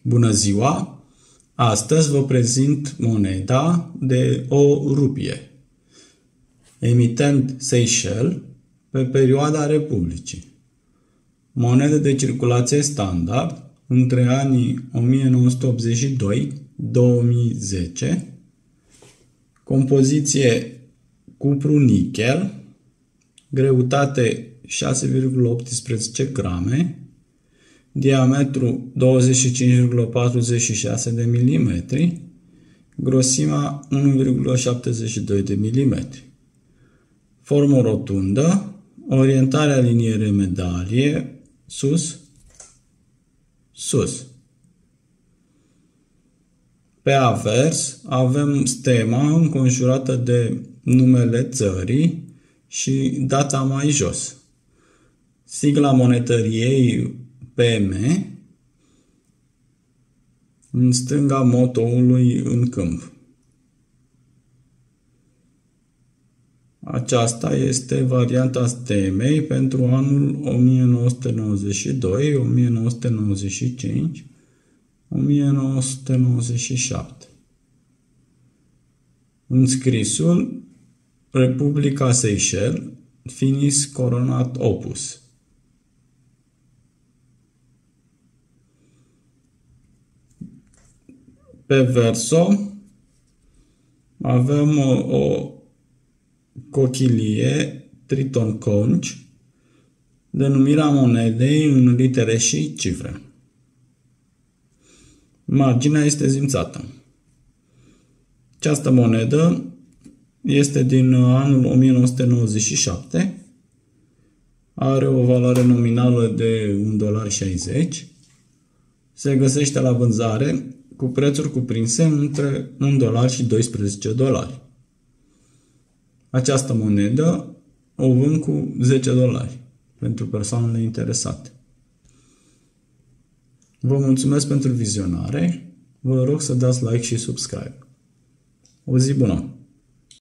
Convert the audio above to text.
Bună ziua! Astăzi vă prezint moneda de o rupie, emitent Seychelles pe perioada Republicii. Monedă de circulație standard între anii 1982-2010, compoziție cupru-nichel, greutate 6,18 grame, diametru 25,46 de mm, grosimea 1,72 de mm. Formă rotundă, orientarea liniere medalie, sus, sus. Pe avers avem stema înconjurată de numele țării și data mai jos. Sigla monetăriei PM, în stânga motoului în câmp. Aceasta este varianta stemei pentru anul 1992, 1995, 1997. Înscrisul Republica Seychelles, finis coronat opus. Pe verso avem o cochilie Triton Conch, denumirea monedei în litere și cifre. Marginea este zimțată. Această monedă este din anul 1997, are o valoare nominală de $1,60, se găsește la vânzare cu prețuri cuprinse între $1 și $12. Această monedă o vând cu $10 pentru persoanele interesate. Vă mulțumesc pentru vizionare. Vă rog să dați like și subscribe. O zi bună!